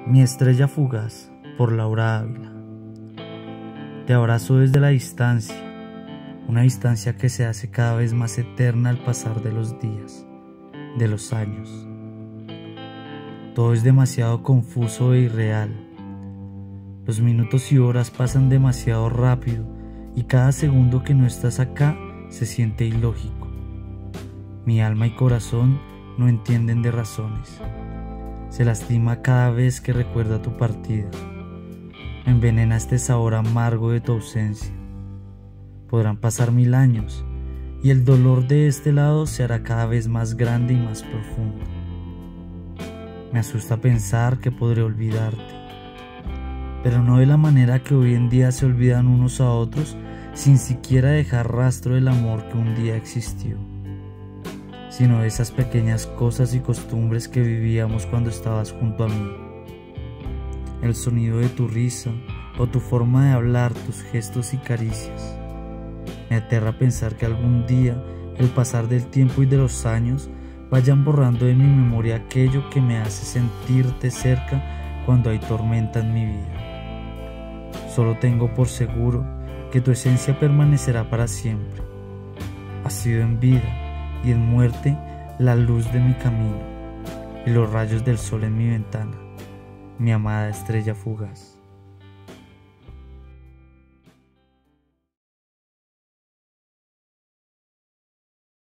Mi estrella fugaz, por Laura Ávila. Te abrazo desde la distancia, una distancia que se hace cada vez más eterna al pasar de los días, de los años. Todo es demasiado confuso e irreal. Los minutos y horas pasan demasiado rápido y cada segundo que no estás acá se siente ilógico. Mi alma y corazón no entienden de razones. Se lastima cada vez que recuerda tu partida. Me envenena este sabor amargo de tu ausencia. Podrán pasar 1000 años y el dolor de este lado se hará cada vez más grande y más profundo. Me asusta pensar que podré olvidarte, pero no de la manera que hoy en día se olvidan unos a otros sin siquiera dejar rastro del amor que un día existió, sino de esas pequeñas cosas y costumbres que vivíamos cuando estabas junto a mí. El sonido de tu risa o tu forma de hablar, tus gestos y caricias. Me aterra pensar que algún día el pasar del tiempo y de los años vayan borrando de mi memoria aquello que me hace sentirte cerca cuando hay tormenta en mi vida. Solo tengo por seguro que tu esencia permanecerá para siempre. Has sido en vida y en muerte la luz de mi camino y los rayos del sol en mi ventana, mi amada estrella fugaz.